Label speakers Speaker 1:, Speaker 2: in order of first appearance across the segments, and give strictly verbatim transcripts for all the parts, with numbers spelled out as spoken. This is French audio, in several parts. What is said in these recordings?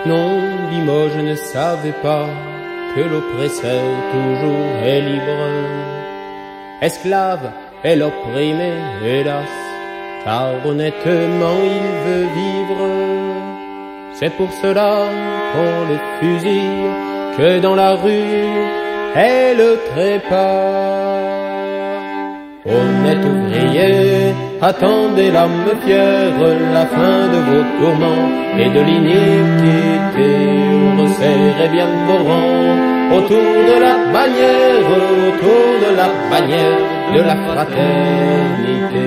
Speaker 1: Non, Limoges ne savait pas que l'oppresseur toujours est libre. Esclave est l'opprimé, hélas, car honnêtement il veut vivre. C'est pour cela qu'on le fusille, que dans la rue est le trépas. Honnête ouvrier, attendez l'âme fière, la fin de vos tourments et de l'iniquité. Resserrez bien vos rangs autour de la bannière, autour de la bannière de la fraternité.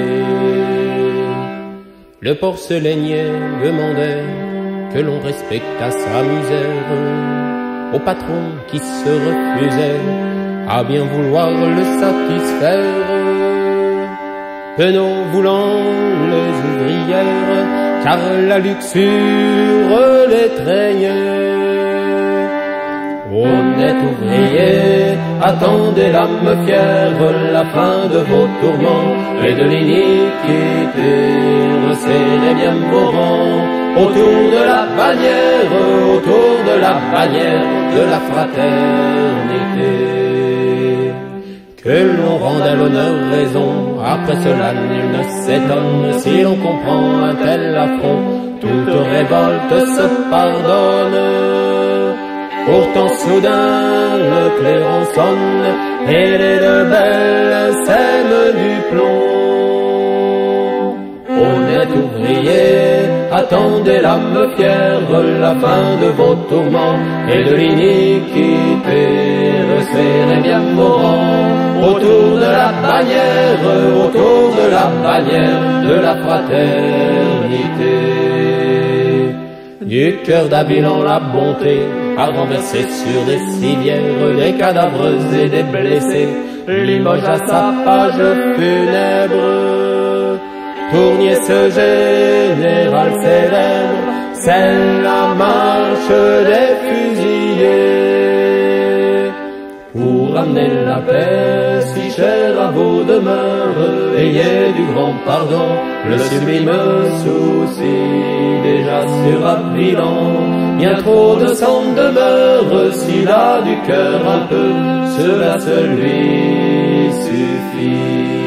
Speaker 1: Le porcelainier demandait que l'on respectât sa misère, au patron qui se refusait à bien vouloir le satisfaire. Venons voulant les ouvrières, car la luxure les craignait. Honnête ouvrier, attendez l'âme fière, la fin de vos tourments et de l'iniquité. Resserrez bien vos rangs autour de la bannière, autour de la bannière de la fraternité. Que l'on rende à l'honneur raison, après cela nul ne s'étonne si l'on comprend un tel affront. Toute révolte se pardonne. Pourtant soudain le clairon sonne et les deux belles sèment du plomb. Honnête ouvrier, attendez l'âme fière, la fin de vos tourments et de l'iniquité. Resserrez bien vos rangs autour de la bannière, autour de la bannière de la fraternité. Du cœur d'Abilan la bonté a renversé sur des civières des cadavres et des blessés. Limoges à sa page funèbre. Tournier ce général célèbre, c'est la marche des fusillés. Pour ramener la paix si chère à vos demeures, ayez du grand pardon le sublime souci. Déjà sur Abilan, bien trop de sang demeure, s'il a du cœur un peu, cela se lui suffit.